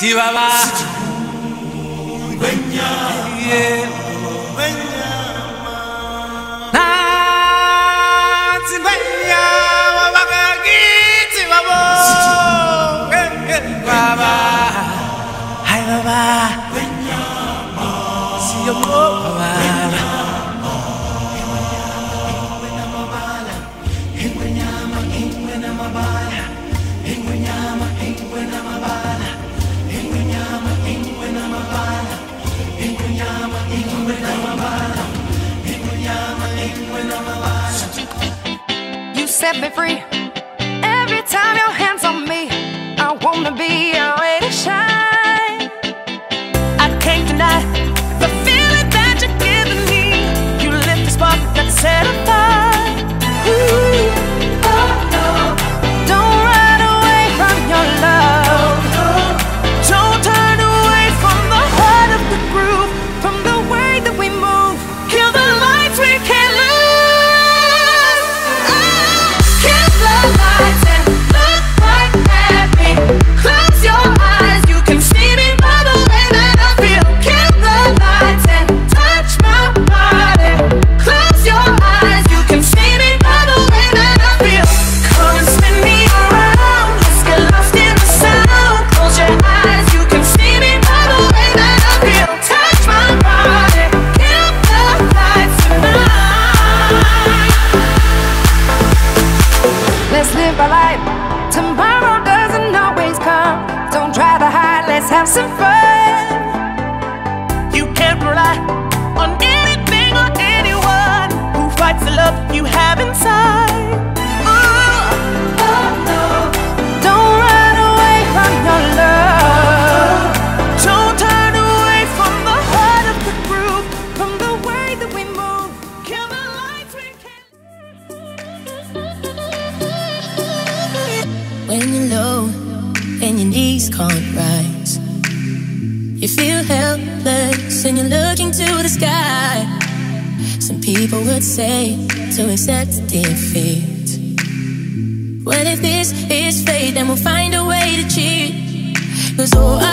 Baba. Yeah. Baba, hi Baba, see you more Baba. You set me free. Every time your hands on me, I wanna be your way to shine. I can't deny the feeling that you're giving me. You lit the spark that set a fire. Ooh, oh no. Don't run away from your love. Don't turn away from the heart of the groove, from the way that we move. Kill the lights we can't lose. Kill the lights and look right at me. Close your eyes, you can see me by the way that I feel. Kill the lights and touch my body. Close your eyes, you can see me by the way that I feel. Come and spin me around, let's get lost in the sound. Close your eyes, you can see me by the way that I feel. Touch my body, kill the lights tonight. Let's live our life. Tomorrow doesn't always come. Don't try to hide, let's have some fun. You can't rely on anything or anyone who fights the love you have inside. Ooh, oh no. Don't run away from your love. Don't turn away from the heart of the groove, from the way that we move. Kill the lights we can't. When you're low and your knees can't rise, you feel helpless and you're looking to the sky. Some people would say to accept defeat. Well, if this is fate, then we'll find a way to cheat. 'Cause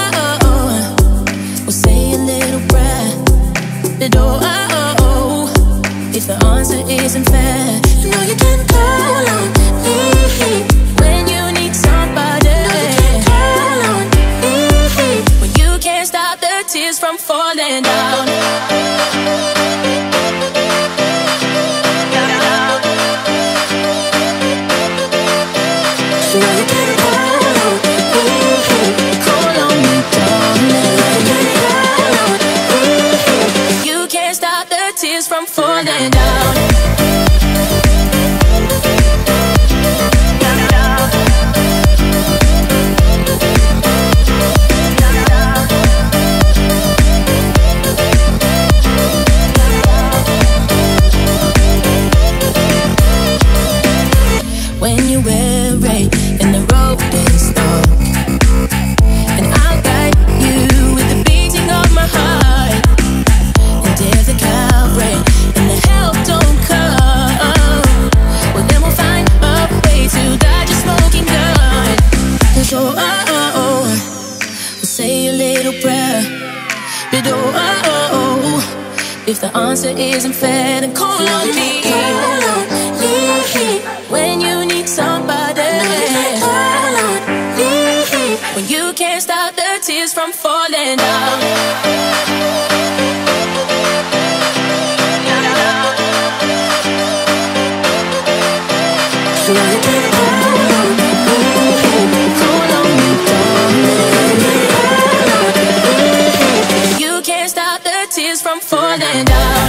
we'll say a little prayer. But if the answer isn't fair, you know you can call on me when you need somebody. When you can't stop the tears from falling down. You know you can call on me, darling. You can't stop the tears from falling down. When you're weary and the road is dark, and I'll guide you with the beating of my heart. And if the Calvary and the help don't come, well then we'll find a way to dodge a smoking gun. 'Cause we'll say a little prayer. But if the answer isn't fair, then call on me. When you need somebody, when you can't stop the tears from falling down. So you can call on me, darling. You can't stop the tears from falling down.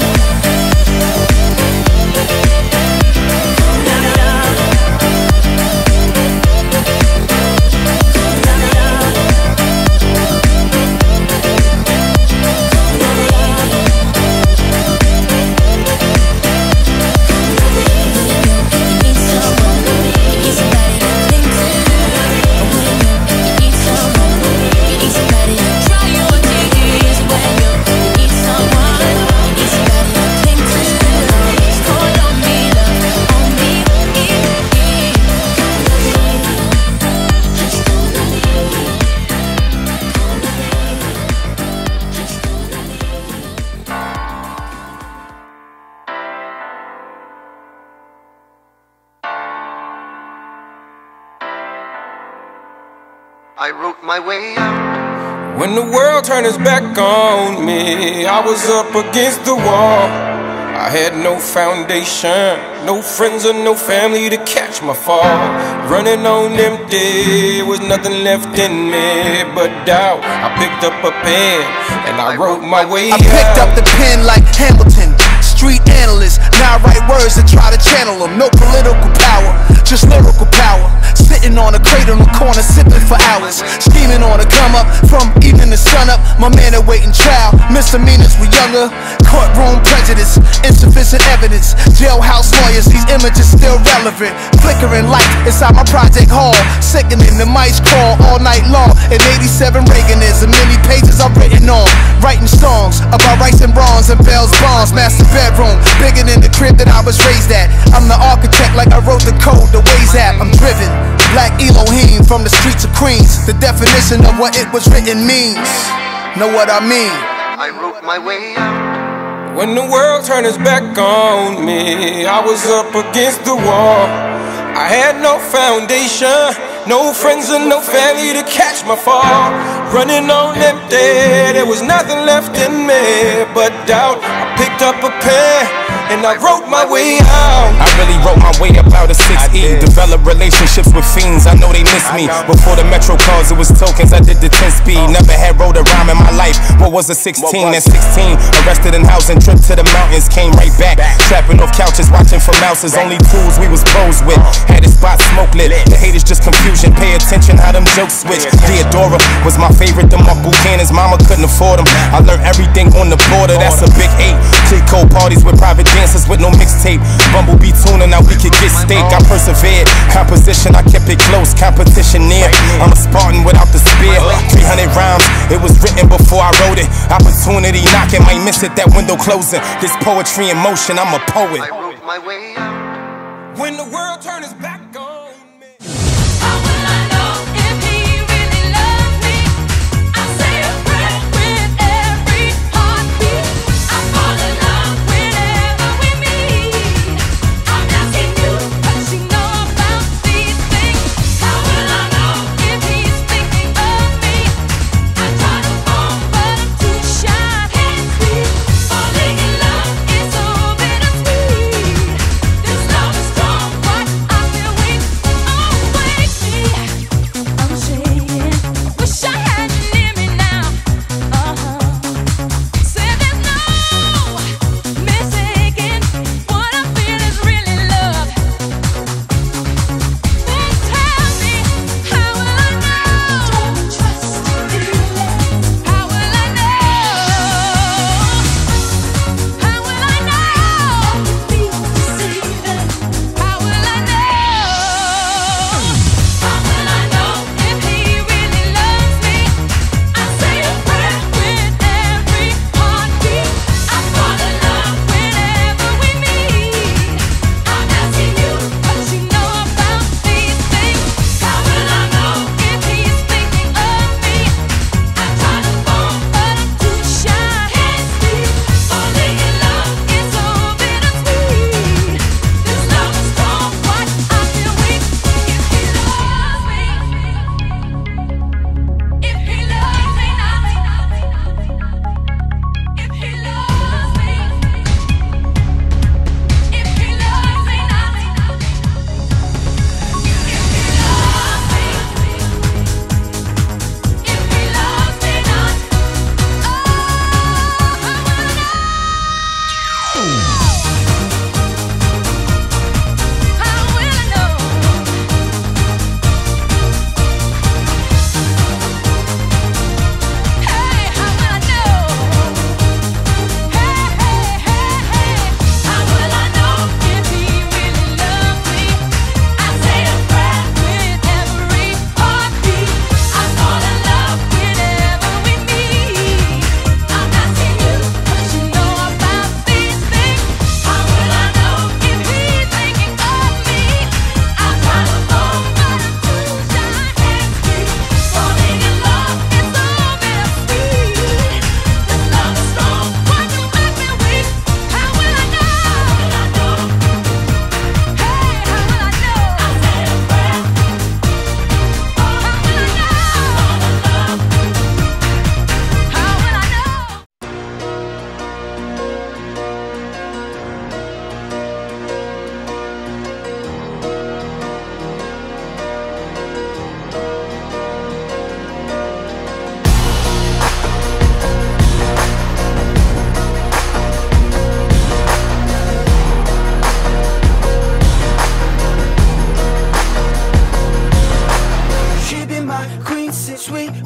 I wrote my way out. When the world turned its back on me, I was up against the wall. I had no foundation, no friends or no family to catch my fall. Running on empty, was nothing left in me but doubt. I picked up a pen and I wrote my way out. I picked up the pen like Hamilton, street analyst. Now I write words and try to channel them. No political power, just lyrical power. Sitting on a crate on the corner, sipping for hours. Scheming on a come up, from evening to sun up. My man awaiting trial, misdemeanors were younger. Courtroom prejudice, insufficient evidence. Jailhouse lawyers, these images still relevant. Flickering light inside my project hall. Sickening, the mice crawl all night long. In 87 Reaganism, many pages I've written on. Writing songs about rights and wrongs and Bell's bonds. Master bedroom, bigger than the crib that I was raised at. I'm the architect like I wrote the code, the Waze app. I'm driven, Black Elohim from the streets of Queens. The definition of what it was written means. Know what I mean? I wrote my way out. When the world turned its back on me, I was up against the wall. I had no foundation, no friends and no family to catch my fall. Running on empty, there was nothing left in me but doubt. I picked up a pen and I wrote my way out. I really wrote my way up out of 6E. Developed relationships with fiends, I know they miss me. Before the Metro cars, it was tokens, I did the 10-speed. Never had wrote a rhyme in my life. What was a 16? At 16, arrested in housing, trip to the mountains, came right back. Trapping off couches, watching for mouses. Only tools we was pros with. Had a spot smoke lit. The haters just confusion, pay attention how them jokes switch. Theodora was my favorite, them up Buchanan's mama couldn't afford them. I learned everything on the border, that's a big 8. Clico parties with private dancers with no mixtape. Bumblebee tuning, now we could get steak. I persevered, composition, I kept it close. Competition near, I'm a Spartan without the spear. 300 rhymes, it was written before I wrote it. Opportunity knocking, might miss it, that window closing. This poetry in motion, I'm a poet. I wrote my way out. When the world turned its back on me. How will I know if he really loves me? I say a prayer with every heartbeat. I fall in love whenever we meet. I'm asking you, does she know about these things? How will I know if he's thinking of me? I try to phone, but I'm too shy. Can't speak. Falling in love is so bittersweet. This love is strong, but I feel weak.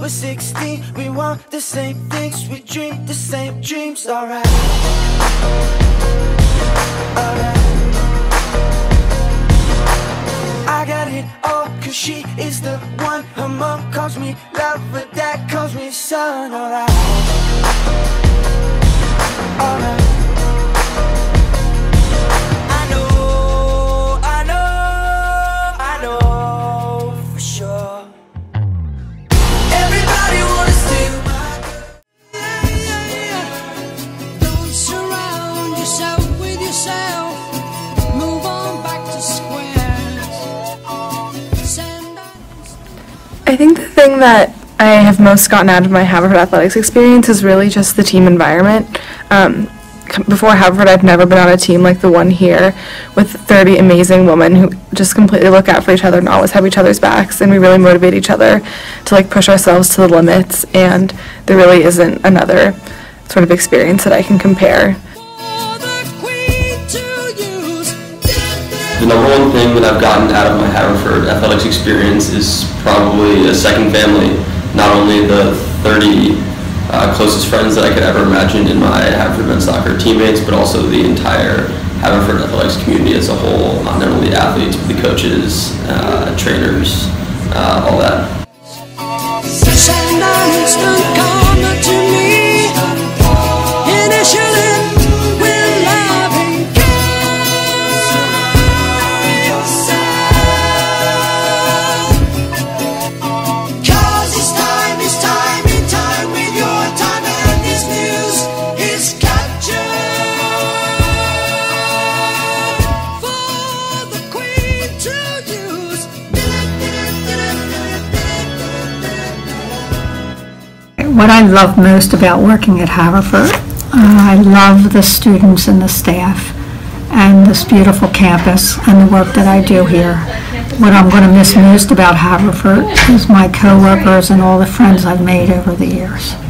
we're 16. We want the same things, we dream the same dreams. Alright, alright. I got it all, cause she is the one. Her mom calls me love, but dad calls me son. Alright, alright. I think the thing that I have most gotten out of my Haverford Athletics experience is really just the team environment. Before Haverford, I've never been on a team like the one here with 30 amazing women who just completely look out for each other and always have each other's backs, and we really motivate each other to like push ourselves to the limits, and there really isn't another sort of experience that I can compare. The number one thing that I've gotten out of my Haverford Athletics experience is probably a second family. Not only the 30 closest friends that I could ever imagine in my Haverford men's soccer teammates, but also the entire Haverford Athletics community as a whole, not only the athletes, but the coaches, trainers, all that. What I love most about working at Haverford, I love the students and the staff and this beautiful campus and the work that I do here. What I'm going to miss most about Haverford is my co-workers and all the friends I've made over the years.